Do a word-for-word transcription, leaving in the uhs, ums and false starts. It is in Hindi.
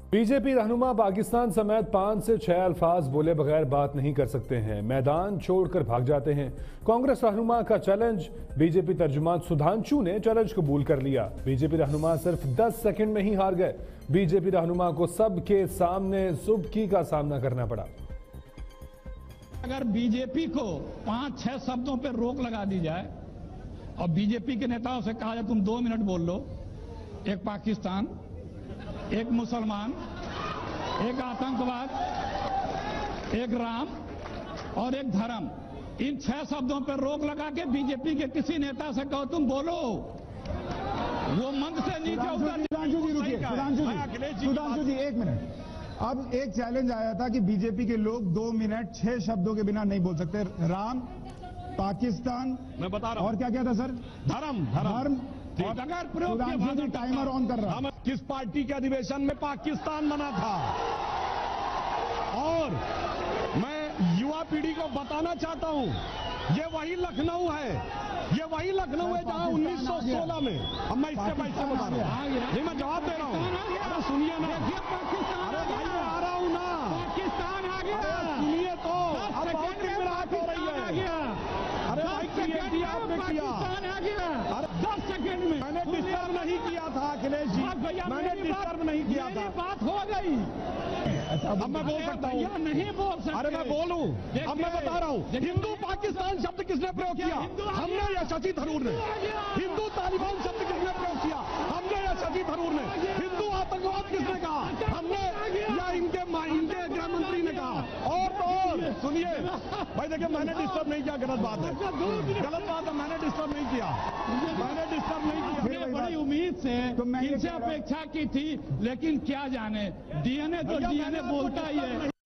बीजेपी रहनुमा पाकिस्तान समेत पांच से छह अल्फाज बोले बगैर बात नहीं कर सकते हैं, मैदान छोड़कर भाग जाते हैं। कांग्रेस रहनुमा का चैलेंज, बीजेपी तर्जुमान सुधांशु ने चैलेंज कबूल कर लिया। बीजेपी रहनुमा सिर्फ दस सेकंड में ही हार गए। बीजेपी रहनुमा को सबके सामने सुबकी का सामना करना पड़ा। अगर बीजेपी को पांच छह शब्दों पर रोक लगा दी जाए और बीजेपी के नेताओं से कहा जाए तुम दो मिनट बोल लो, एक पाकिस्तान, एक मुसलमान, एक आतंकवाद, एक राम और एक धर्म, इन छह शब्दों पर रोक लगा के बीजेपी के किसी नेता से कहो तुम बोलो, वो मंच से नीचे उतर। सुधांशु जी रुकिए, सुधांशु जी, सुधांशु जी एक मिनट। अब एक चैलेंज आया था कि बीजेपी के लोग दो मिनट छह शब्दों के बिना नहीं बोल सकते। राम, पाकिस्तान, मैं बता रहा हूं, और क्या क्या था सर? धर्म धर्म। और अगर प्रयोग सुधांशु जी टाइमर ऑन कर रहा है। किस पार्टी के अधिवेशन में पाकिस्तान बना था? और मैं युवा पीढ़ी को बताना चाहता हूं, ये वही लखनऊ है, ये वही लखनऊ है जहां उन्नीस सौ सोलह में, अब मैं इससे पैसे बता रहा हूं, नहीं मैं जवाब दे रहा हूं। अरे सुनिए ना, अरे भाई मैं आ रहा हूं ना, पाकिस्तान आ गया, सुनिए तो, अब बहुत घबराहट हो रही है। अरे भाई क्रिएटिव आपने किया, अरे दस सेकंड में मैंने डिस्टर्ब नहीं किया था अखिलेश जी, मैंने डिस्टर्ब नहीं किया था। बात हो गई, अब मैं बोल सकता हूँ, नहीं बोल सकते। अरे मैं बोलूं, अब मैं बता रहा हूँ, हिंदू पाकिस्तान शब्द किसने प्रयोग किया? हमने या शशि थरूर ने? हिंदू तालिबान शब्द किसने प्रयोग किया? हमने या शशि थरूर ने? हिंदू आतंकवाद किसने कहा? हमने या इनके इनके गृह मंत्री ने कहा? और तो और सुनिए भाई, देखिए मैंने डिस्टर्ब नहीं किया, गलत बात है, गलत बात है, मैंने डिस्टर्ब नहीं किया, मैंने डिस्टर्ब नहीं किया। बड़ी उम्मीद से तो मैं इनसे अपेक्षा की थी, लेकिन क्या जाने, डीएनए तो डीएनए बोलता ही है।